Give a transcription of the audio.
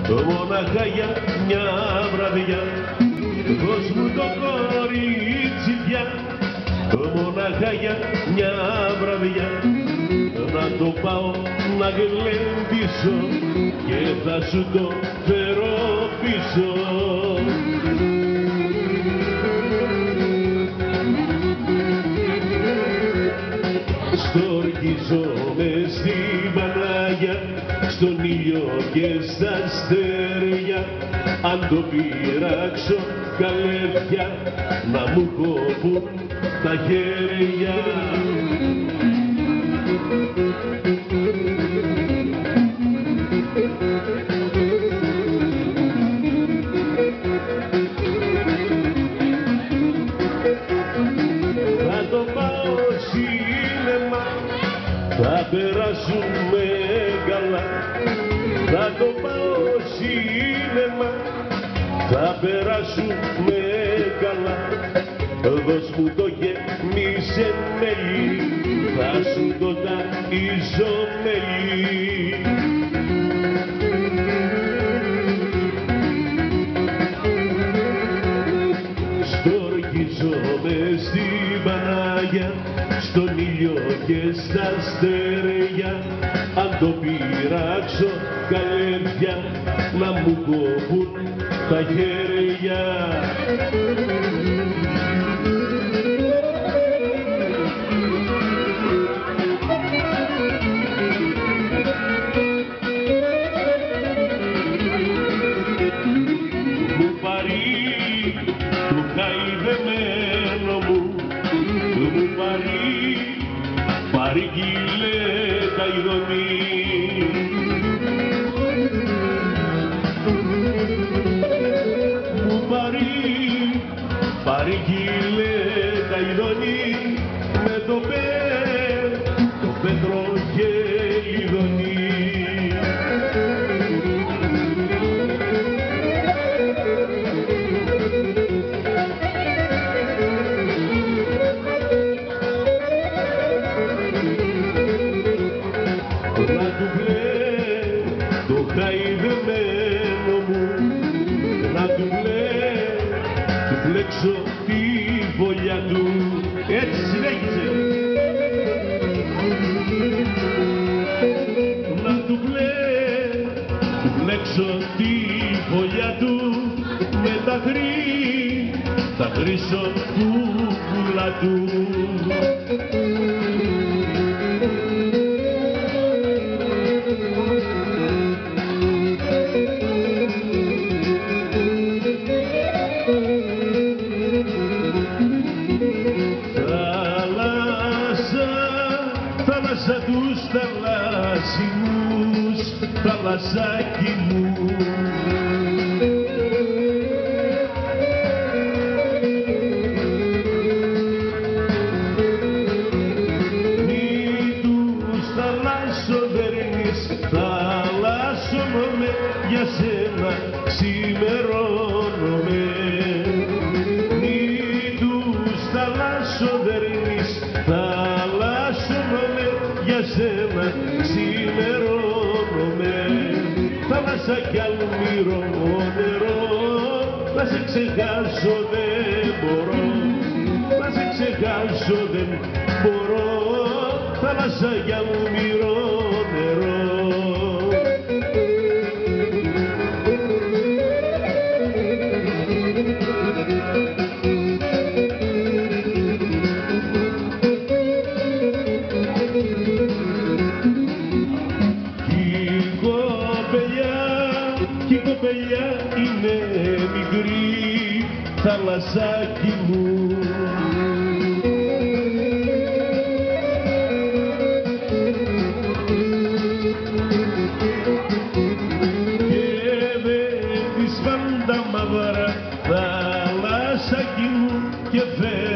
Μόναχα για μια βραδιά, δώσ' μου το κορίτσι πια. Μόναχα για μια βραδιά, να το πάω να γλεντήσω και θα σου το φέρω πίσω. Στοργίζομαι στην Πανάγια, στον ήλιο και στα αστέρια. Αν το πειράξω καλέδια, να μου κόβουν τα χέρια. Θα το πάω σίνεμα, θα περάσουμε καλά. Θα το πάω σίνεμα, θα περάσουμε καλά. Δώσ' μου το γεμίσε μέλι, θα σου το ταΐζω μέλι. Στοργίζομαι στην Πανάγια, στον ήλιο και στα αστέρια. Αν το πειράξω καλέδια, να μου κόβουν τα χέρια. Μου πάρει το χαϊδεμένο μου, μου παρήγγειλε τα ειδονή. Μου παρήγγειλε τα ειδονή, με το πέτρο και ειδονή. Να του το χαϊδεμένο μου, να του πλέξω τη φωλιά του. Έτσι συνέχισε. Να του πλέξω τη φωλιά του με τα χρυσοκούκουλα του. Θάλασσα τους θαλάσσιους, θαλασσάκι μου. Μη τους θαλάσσοδερνείς, θαλάσσωνομαι για σένα, ξημερώνομαι. Μη τους θαλάσσοδερνείς, θαλάσσωνομαι για σένα, ξημερώνομαι. Θάλασσα κι αλμυρό νερό, να σε ξεχάσω δεν μπορώ, να σε ξεχάσω δεν μπορώ. Θάλασσα κι αλμυρό νερό. Κι η κοπελιά είναι μικρή, θαλασσάκι μου. Και δεν της φάντα μαύρα, θαλασσάκι μου, και